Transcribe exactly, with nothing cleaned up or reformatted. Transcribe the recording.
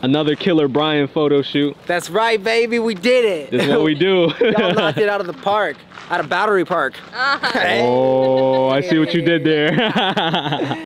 Another Killer Brian photo shoot. That's right, baby, we did it. This is what we do. Y'all knocked it out of the park, out of Battery Park. Oh, I see what you did there.